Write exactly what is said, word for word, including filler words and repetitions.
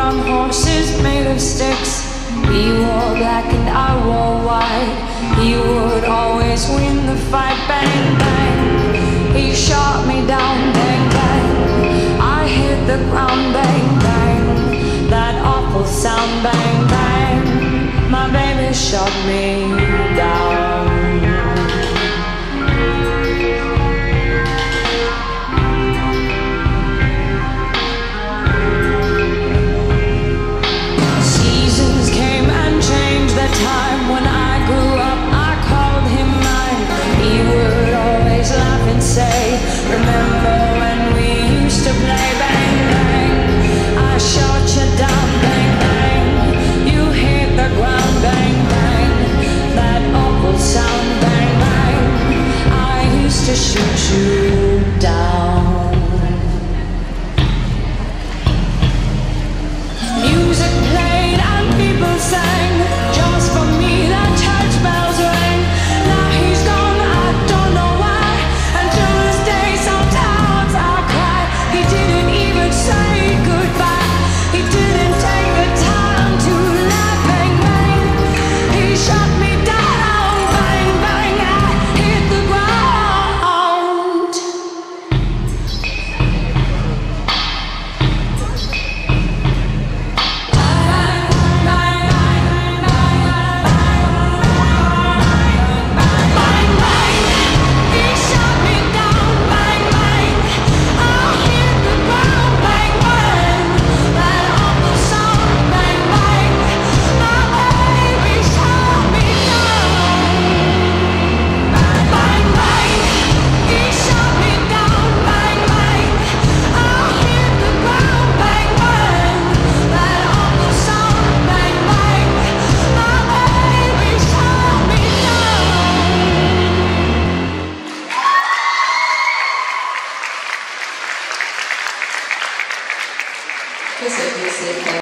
on horses made of sticks. He wore black and I wore white. He would always win the fight. Bang, bang. He shot me down. Bang, bang. I hit the ground. Bang, bang. That awful sound. Bang, bang. My baby shot me